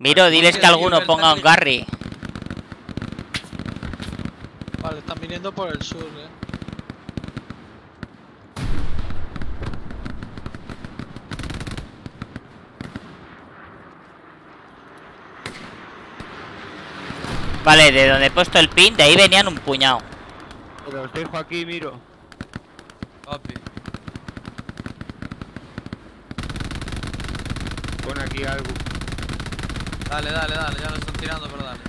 Miro, diles que alguno ponga un Garry. Vale, están viniendo por el sur, Vale, de donde he puesto el pin, de ahí venían un puñado. Pero os dejo aquí, miro. Papi. Pon aquí algo. Dale, dale, dale, ya lo están tirando, pero dale.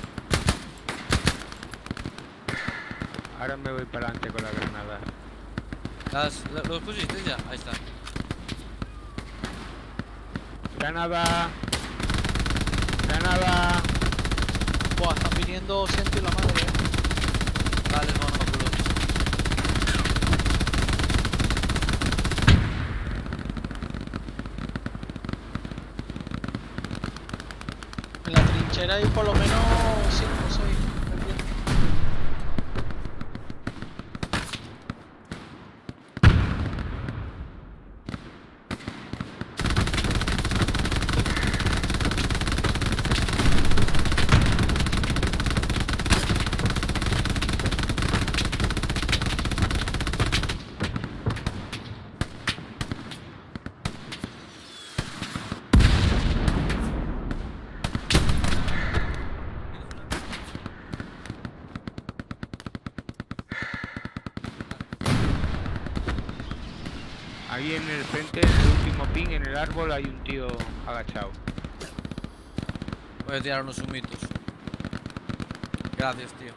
Ahora me voy para adelante con la granada. ¿Los pusiste ya? Ahí está. Granada. Granada. Buah, están viniendo ciento y la madre, Dale, monóculos. En la trinchera hay por lo menos 5 o 6. Ahí en el frente, el último pin, en el árbol, hay un tío agachado. Voy a tirar unos humitos. Gracias, tío.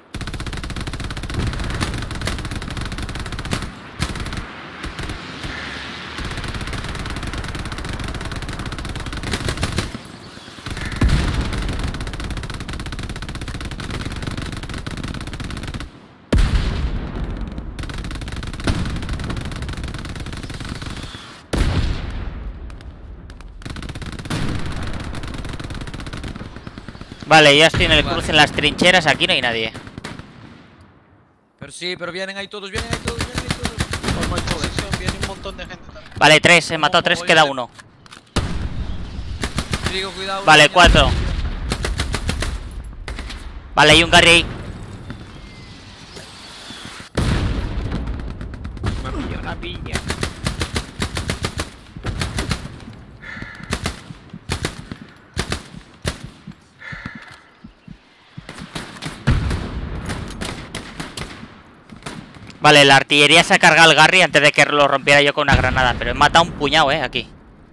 Vale, ya estoy en el cruce en las trincheras, aquí no hay nadie. Pero sí, pero vienen ahí todos, vienen ahí todos, vienen ahí todos. Por mi posición viene un montón de gente también. Vale, 3, he matado 3, queda 1. Digo, cuidado. Vale, 4. Vale, hay un Garry ahí. Me ha pillado una piña. Vale, la artillería se ha cargado el Garry antes de que lo rompiera yo con una granada. Pero he matado un puñado, aquí.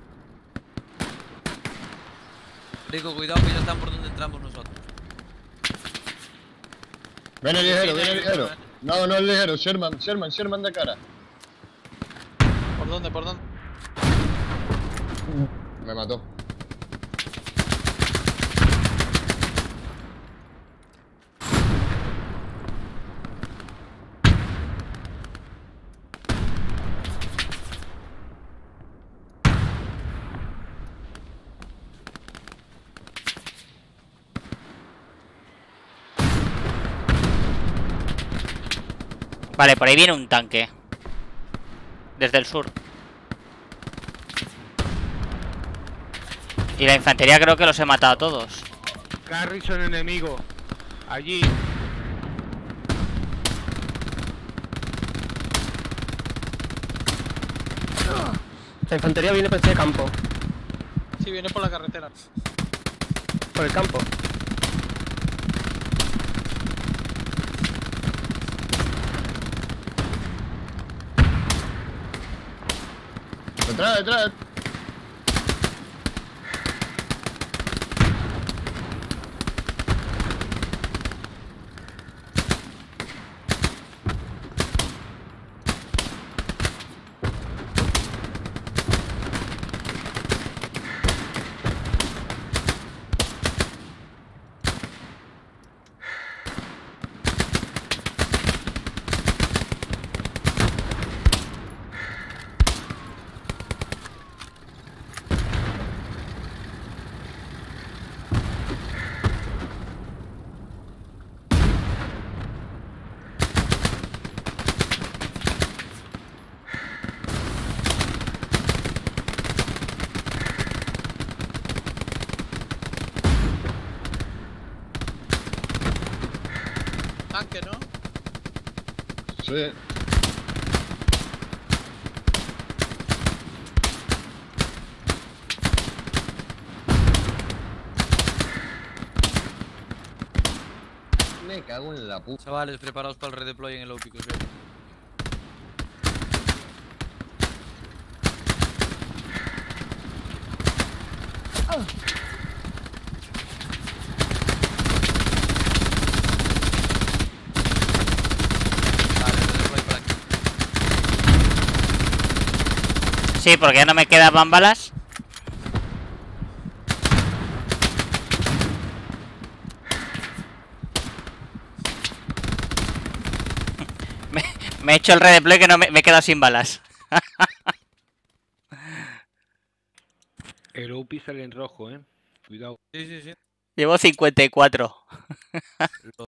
Digo, cuidado que ya están por donde entramos nosotros. Viene ligero, viene ligero. No, no es ligero, Sherman de cara. ¿Por dónde? ¿Por dónde? Me mató. Vale, por ahí viene un tanque. Desde el sur. Y la infantería creo que los he matado a todos. Garrison enemigo. Allí. La infantería viene por este campo. Sí, viene por la carretera. Por el campo. Detrás, detrás. tanque, ¿no? Sí. Me cago en la puta. Chavales, preparaos para el redeploy en el OP, que os veo. Vale, redeploy para aquí. Sí, porque ya no me quedaban balas. Me he hecho el redeploy que no me he quedado sin balas. El OP sale en rojo, Cuidado. Sí, sí, sí. Llevo 54.